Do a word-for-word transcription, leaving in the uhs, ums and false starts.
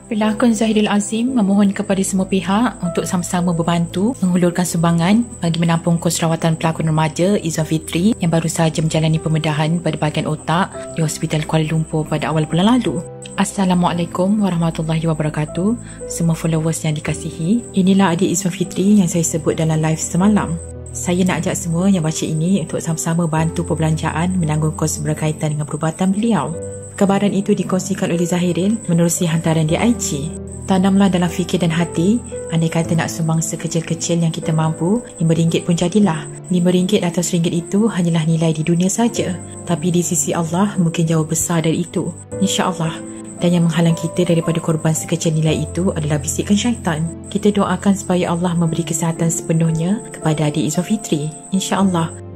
Pelakon Zahiril Azim memohon kepada semua pihak untuk sama-sama membantu menghulurkan sumbangan bagi menampung kos rawatan pelakon remaja Izwan Fitri yang baru sahaja menjalani pembedahan pada bahagian otak di Hospital Kuala Lumpur pada awal bulan lalu. Assalamualaikum warahmatullahi wabarakatuh. Semua followers yang dikasihi, inilah adik Izwan Fitri yang saya sebut dalam live semalam. Saya nak ajak semua yang baca ini untuk sama-sama bantu perbelanjaan menanggung kos berkaitan dengan perubatan beliau. Kabaran itu dikongsikan oleh Zahiril menerusi hantaran di I G. Tanamlah dalam fikir dan hati, andai kata nak sumbang sekecil-kecil yang kita mampu, lima ringgit pun jadilah. lima ringgit atau seringgit itu hanyalah nilai di dunia saja, tapi di sisi Allah mungkin jauh besar dari itu, insya-Allah. Dan yang menghalang kita daripada korban sekecil nilai itu adalah bisikan syaitan. Kita doakan supaya Allah memberi kesihatan sepenuhnya kepada adik Izwan Fitri, insya-Allah.